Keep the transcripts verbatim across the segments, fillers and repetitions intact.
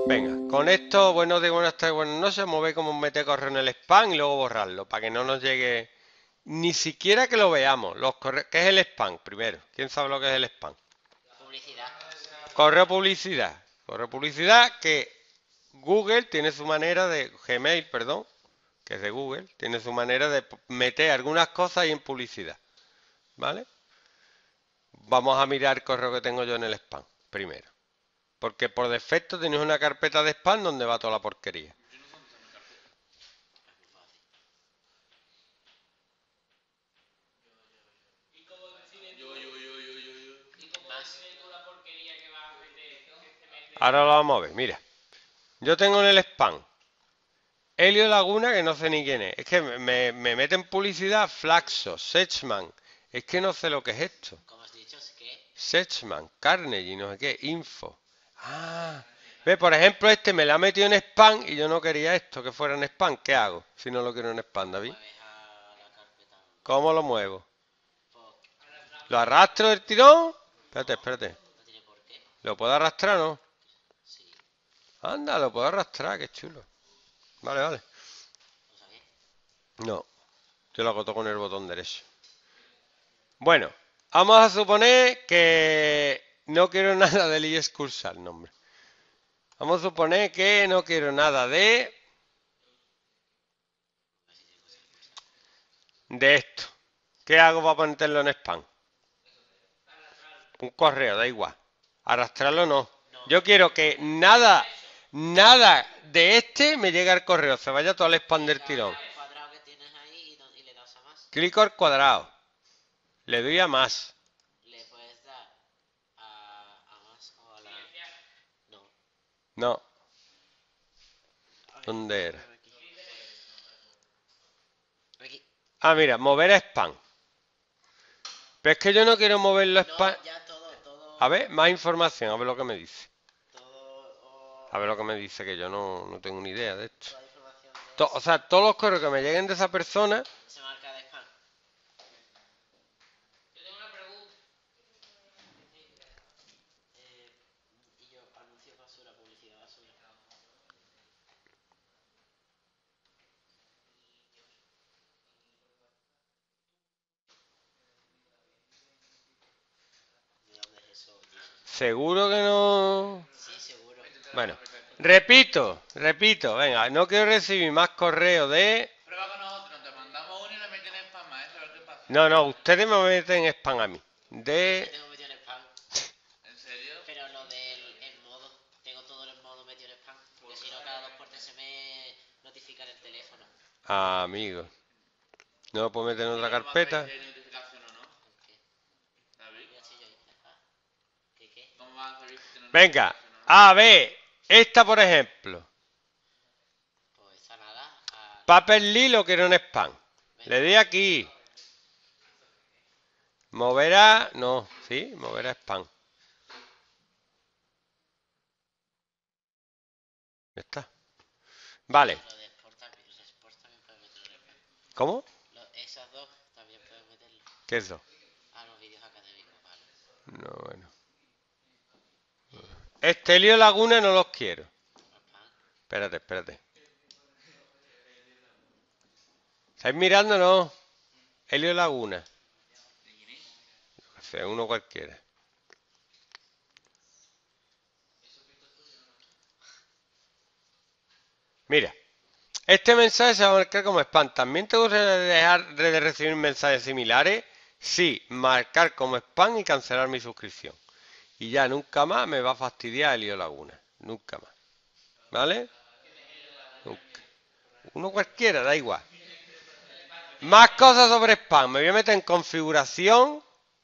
Venga, con esto, buenos días, buenas tardes, buenas noches, vamos a ver cómo meter correo en el spam y luego borrarlo, para que no nos llegue ni siquiera que lo veamos. Los corre- ¿Qué es el spam? Primero, ¿quién sabe lo que es el spam? Publicidad. Correo publicidad. Correo publicidad que Google tiene su manera de, Gmail, perdón, que es de Google, tiene su manera de meter algunas cosas ahí en publicidad, ¿vale? Vamos a mirar el correo que tengo yo en el spam, primero. Porque por defecto tenéis una carpeta de spam donde va toda la porquería. Más. Ahora lo vamos a ver, mira. Yo tengo en el spam Helio Laguna, que no sé ni quién es. Es que me, me, me meten publicidad Flaxo, Sechman. Es que no sé lo que es esto. ¿Cómo has dicho? ¿Qué? Sechman, Carnegie, no sé qué, Info. Ah. Ve, por ejemplo, este me la ha metido en spam y yo no quería esto, que fuera en spam. ¿Qué hago si no lo quiero en spam, ¿Cómo lo David? mueves a la carpeta? ¿Cómo lo muevo? Pues, ¿Lo arrastro del tirón? Espérate, no, espérate. no tiene por qué. ¿Lo puedo arrastrar, no? Sí, Anda, lo puedo arrastrar, qué chulo. Vale, vale. no sabía. No, yo lo hago todo con el botón derecho. Bueno, vamos a suponer que no quiero nada de Lee el nombre. Vamos a suponer que no quiero nada de de esto. ¿Qué hago para ponerlo en spam? Un correo, da igual. Arrastrarlo no. No, Yo quiero que nada, nada de este me llegue al correo. Se vaya todo al spam del clica tirón. al cuadrado que tienes ahí y, no- y le das a más. Clico al cuadrado. Le doy a más. Le puedes dar a, a más o a la... No. No, A ver, ¿dónde era? mueve aquí. Aquí. Ah, mira, mover a spam. Pero es que yo no quiero moverlo a spam. No, ya todo, A todo, ver, más información, a ver lo que me dice. todo, o- A ver lo que me dice, que yo no, no tengo ni idea de esto. toda la información de To- o eso. sea, todos los correos que me lleguen de esa persona. Se marca de spam. Yo tengo una pregunta. Eh, y yo, anuncios basura, publicidad basura. ¿De dónde es eso, Jesus? Seguro que no. Sí, seguro. Bueno, repito, repito, venga, no quiero recibir más correos de. Prueba con nosotros, te mandamos uno y le meten en spam, maestro, a ver qué pasa. No, no, ustedes me meten spam a mí. Yo De. tengo metido en spam. ¿En serio? Pero lo del en modo. Tengo todo el modo metido en spam. Porque si no, cada dos por tres se me notifica en el teléfono. Ah, amigo. No lo puedo meter en ¿Y otra cómo hacéis carpeta. de notificación o no? ¿Con qué? David, Mira, si yo hice. Ah, ¿qué qué? ¿cómo vas a saber si tiene Venga, notificación o no? a ver, esta por ejemplo. Pues esa nada. A... Paperly lo quiero en spam. Le doy aquí. Mover a. No, sí, mover a spam. Ya está. Vale. Lo de Sport también, los Sports también pueden meterlo en spam. ¿Cómo? Lo- esas dos también pueden meterlo. ¿Qué es eso? Ah, los vídeos académicos, vale. No, bueno. Estelio Laguna no los quiero. Spam. Espérate, espérate. ¿Estáis mirando? No. Helio Laguna. O sea, uno cualquiera. Mira. Este mensaje se va a marcar como spam. ¿También te gustaría dejar de recibir mensajes similares? Sí, marcar como spam y cancelar mi suscripción. Y ya nunca más me va a fastidiar Helio Laguna. Nunca más. ¿Vale? Nunca. Uno cualquiera, da igual. Más cosas sobre spam. Me voy a meter en configuración.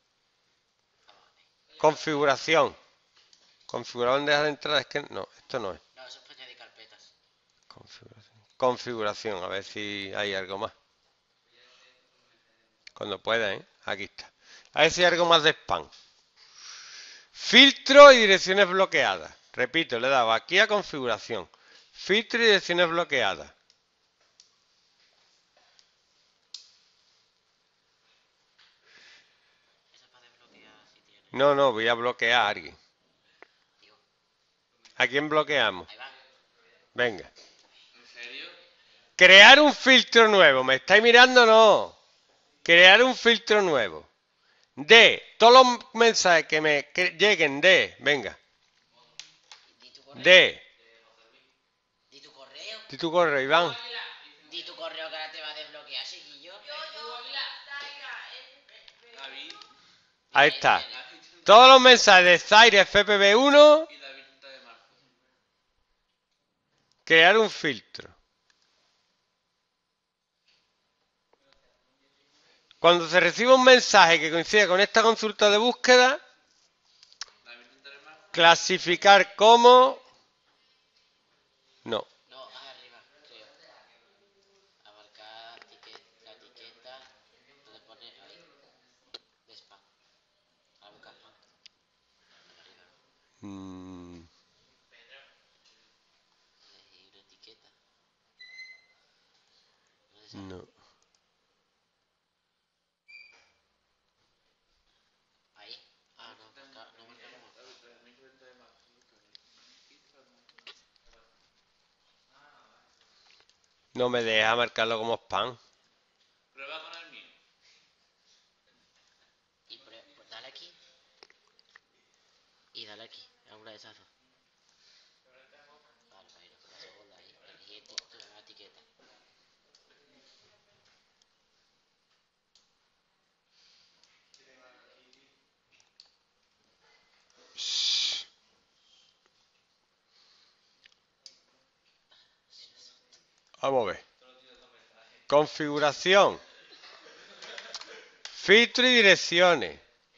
Configuración. Configurar bandeja de entrada. Es que no, esto no es. No, eso es para añadir carpetas. Configuración. Configuración. A ver si hay algo más. Cuando pueda, ¿eh? Aquí está. A ver si hay algo más de spam. Filtro y direcciones bloqueadas. Repito, le he dado aquí a configuración. Filtro y direcciones bloqueadas. Eso es para desbloquear si tiene. No, no, voy a bloquear a alguien. Digo, ¿A quién bloqueamos? ahí va. Venga. ¿En serio? Crear un filtro nuevo. ¿Me estáis mirando? No. Crear un filtro nuevo. De todos los mensajes que me que lleguen de. Venga. Di tu correo. De. Di tu correo. Di tu correo, Iván. Di tu correo que ahora te va a desbloquear, chiquillo. David Ahí está. Todos los mensajes de Zaire F P V uno. y David treinta de marzo. Crear un filtro. Cuando se reciba un mensaje que coincida con esta consulta de búsqueda, David treinta de marzo. clasificar como... No. No, arriba, creo. Abarcar etiqueta, la etiqueta. Donde pone ahí. De spam. A buscar spam. Arriba. Mm, Elegir una etiqueta. ¿Dónde sale? no. Ahí. Ah, no, marca, no marcamos más. David treinta de marzo. No me deja marcarlo como spam. Prueba con el mío. Y pre- pues dale aquí. Y dale aquí. A una de esas dos. Vale, ahí, la segunda ahí. Elegir eti- una etiqueta. Shh. Vamos a ver. Configuración. Filtro y direcciones.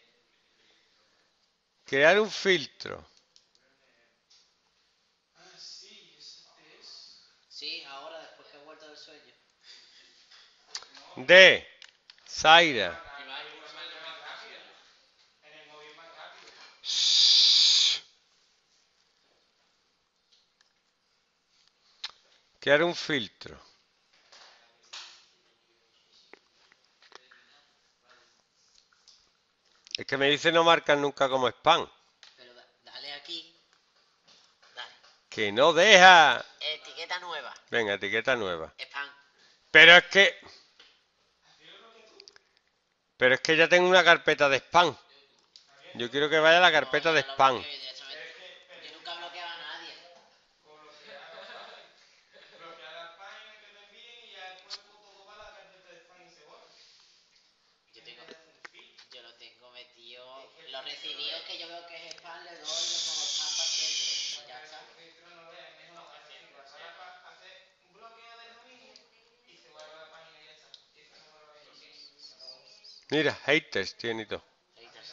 Crear un filtro. Sí, ahora después que he vuelto del sueño. De. Zaira. Shh. Crear un filtro. Es que me dice no marcar nunca como spam. Pero da- dale aquí. Dale. Que no deja. Etiqueta nueva. Venga, etiqueta nueva. Spam. Pero es que... Pero es que ya tengo una carpeta de spam. Yo quiero que vaya a la carpeta No, de yo no lo spam. bloqueo directamente. Yo nunca bloqueaba a nadie. Yo tengo, yo lo tengo metido. Los recibidos que yo veo que es spam, le doy y le pongo spam para siempre. Y ya está. Mira, haters tiene y todo. Haters.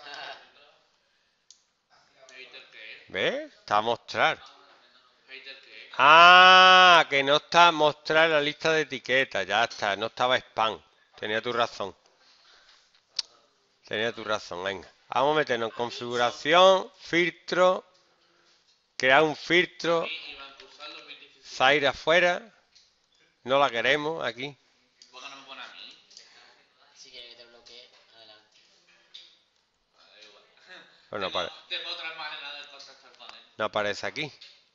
¿Hater qué es? ¿Ves? Está a mostrar. ¿Hater qué es? Ah, que no está a mostrar la lista de etiquetas. Ya está, no estaba spam. Tenía tu razón. Tenía tu razón, venga. Vamos a meternos en configuración, filtro, crear un filtro, Sí, Iván Cursal dos mil diecisiete. Zaire afuera. No la queremos aquí. ¿Por qué no me pone a mí? Si quieres que te bloquee, adelante. Ah, da igual. Pues no, tengo, apare- tengo otra manera de contactar con él. no aparece aquí.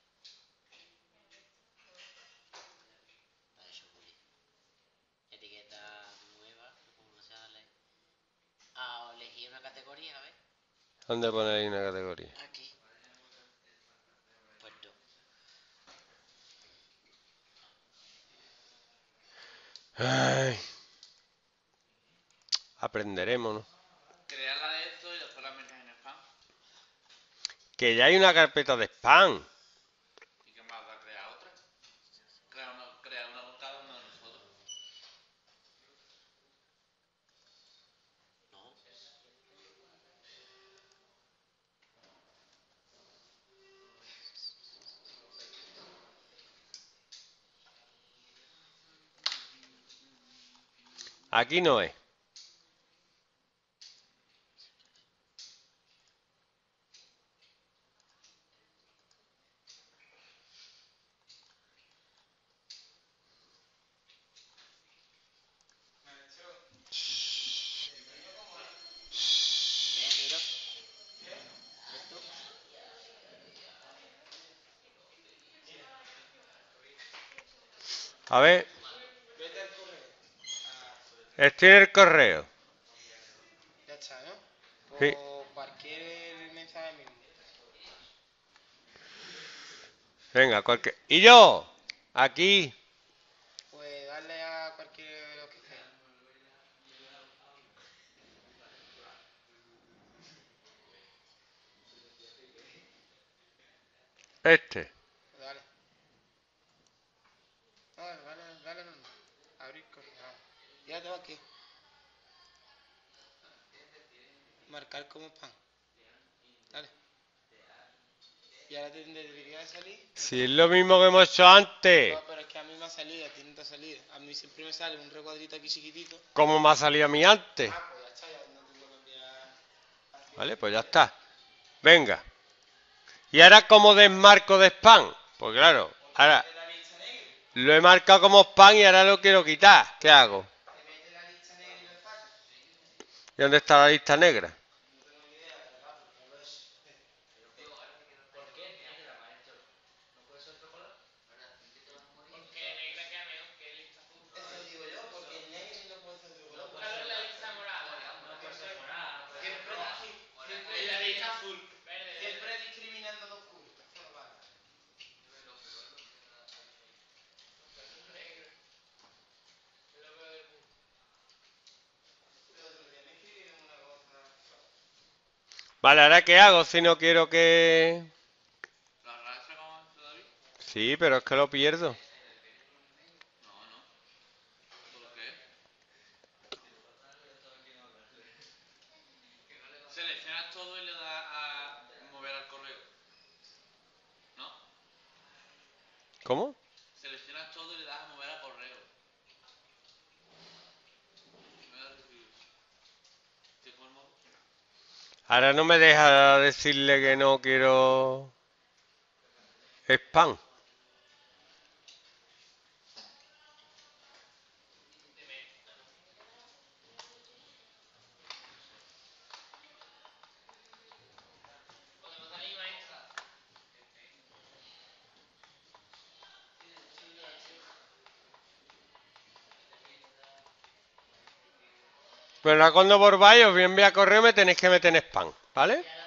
Vale, yo Juli. Etiqueta nueva. ¿Cómo se sale? Ah, elegí una categoría, ¿ves? ¿Dónde pone ahí una categoría? Aquí. Pues no. Ay. Aprenderemos, ¿no? Crearla de esto y después la metes en spam. Que ya hay una carpeta de spam. ¿Y qué más da crear otra? Crear una, crear una con cada uno de nosotros. No. Aquí no es. Ven, giro. ¿Ves tú? A ver, Vete al correo. estoy en el correo. Ya está, ¿no? Sí. O cualquier mensaje mismo. Venga, cualquier... Y yo, aquí. Pues darle a cualquier de los que sea. Este. Pues dale. No, dale, dale normal. Abrir correo. Vamos. Ya te va aquí. Marcar como spam. Dale. Y ahora te debería de salir. Si es lo mismo que hemos hecho antes. No, pero es que a mí me ha salido, a ti no te ha salido. A mí siempre me sale un recuadrito aquí chiquitito. ¿Cómo me ha salido a mí antes? Ah, pues ya está, ya no tengo que cambiar. Vale, pues ya está. Venga. ¿Y ahora cómo desmarco de spam? Pues claro, ahora Te mete la lista negra. lo he marcado como spam y ahora lo quiero quitar. ¿Qué hago? Te mete la lista negra y lo sacas. ¿Y dónde está la lista negra? No tengo ni idea, pero vamos, no lo es. ¿Por qué negra, maestro? ¿No puede ser otro color? Porque negra queda mejor que lista azul. Eso digo yo, porque el negro no puede ser otro color. Búscalo en la lista morada. No puede ser morada, no puede ser Siempre, roja. siempre, En la lista azul. Verde, siempre verde. discriminando los oscuro. Eso no vale. Es lo peor del mundo. Pero otro día me escribieron una cosa. Vale, ¿ahora qué hago si no quiero que...? ¿La arrastra como hace David? Sí, pero es que lo pierdo. No, no. ¿Por qué? Seleccionas todo y le das a mover al correo. ¿No? ¿Cómo? Seleccionas todo y le das a mover al correo. Me da recibir. ¿Te formo? Ahora no me deja decirle que no quiero... spam. Podemos salir, maestra. Pero ahora cuando volváis os voy a enviar correo y me tenéis que meter en spam, ¿vale?